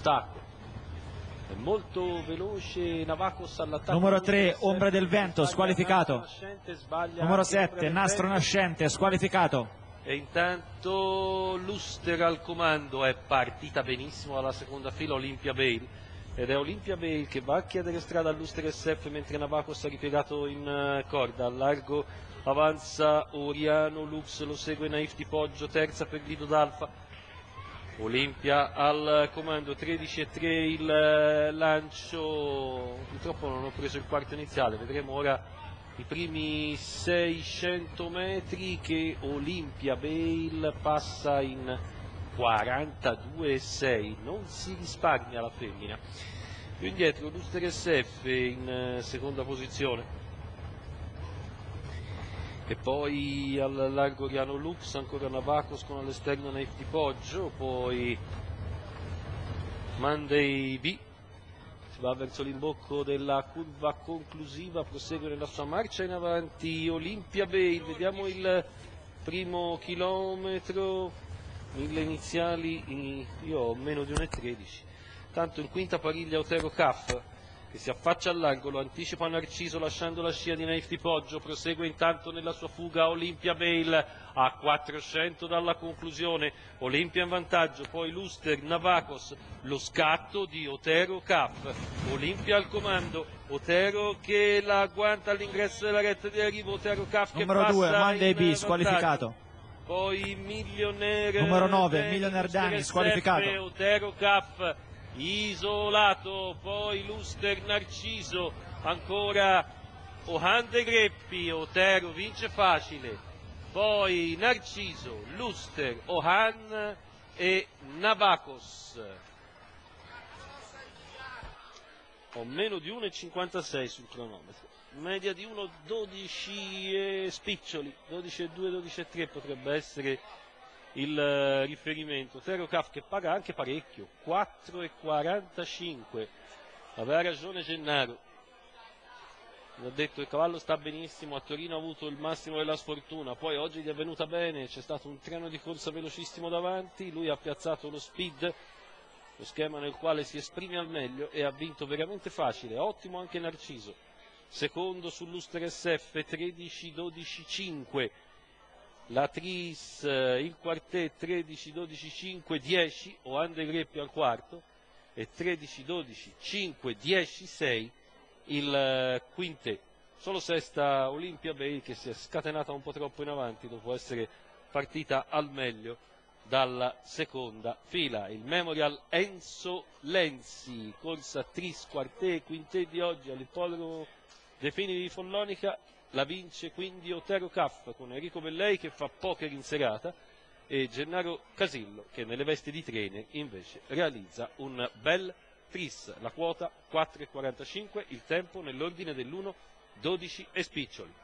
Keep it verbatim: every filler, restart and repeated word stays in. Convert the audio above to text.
stacco. È molto veloce Navakos all'attacco. Numero tre, Ombra del Vento, squalificato. Numero sette, Nastro Nascente, squalificato. E intanto Luster al comando. È partita benissimo dalla seconda fila Olympia Bale, ed è Olympia Bale che va a chiedere strada a Luster S F mentre Navakos ha ripiegato in corda. Al largo avanza Oriano Lux, lo segue Naif di Poggio, terza per Guido D'Alfa. Olympia al comando, tredici e tre il lancio. Purtroppo non ho preso il quarto iniziale, vedremo ora i primi seicento metri che Olympia Bale passa in quarantadue e sei, non si risparmia la femmina. Più indietro Luster S F in seconda posizione. E poi al largo Oriano Lux ancora Navakos con all'esterno Naif di Poggio, poi Monday B si va verso l'imbocco della curva conclusiva, prosegue nella sua marcia in avanti Olympia Bale. Vediamo il primo chilometro, mille iniziali, io ho meno di uno e tredici. Tanto in quinta pariglia Otero Caff che si affaccia all'angolo, anticipa Narciso lasciando la scia di Naif di Poggio, prosegue intanto nella sua fuga Olympia Bale a quattrocento dalla conclusione, Olympia in vantaggio, poi Luster, Navakos, lo scatto di Otero Caff, Olympia al comando, Otero che la agguanta all'ingresso della retta di arrivo, Otero Caff che numero passa due, Monday B, in squalificato. Poi Millionaire numero nove, Dani, Millionaire Dani, squalificato. Otero Caff isolato, poi Luster Narciso, ancora Ohan De Greppi, Otero vince facile, poi Narciso, Luster, Ohan e Navakos. Ho meno di uno e cinquantasei sul cronometro, media di uno virgola dodici e spiccioli, dodici e due, dodici e tre potrebbe essere il riferimento. Otero Caff che paga anche parecchio, quattro e quarantacinque. Aveva ragione Gennaro, mi ha detto il cavallo sta benissimo, a Torino ha avuto il massimo della sfortuna, poi oggi gli è venuta bene, c'è stato un treno di corsa velocissimo davanti, lui ha piazzato lo speed, lo schema nel quale si esprime al meglio, e ha vinto veramente facile. Ottimo anche Narciso, secondo sull'Uster S F, tredici dodici cinque. La Tris, il quartet tredici dodici cinque dieci, Ohan De Greppi al quarto, e tredici dodici cinque dieci sei il quintet. Solo sesta Olympia Bale che si è scatenata un po' troppo in avanti dopo essere partita al meglio dalla seconda fila. Il Memorial Enzo Lenzi, corsa Tris, quartet e quintet di oggi all'Ippodromo De Fini di Follonica. La vince quindi Otero Caff con Enrico Bellei che fa poker in serata e Gennaro Casillo che nelle vesti di trainer invece realizza un bel tris. La quota quattro e quarantacinque, il tempo nell'ordine dell'uno dodici e spiccioli.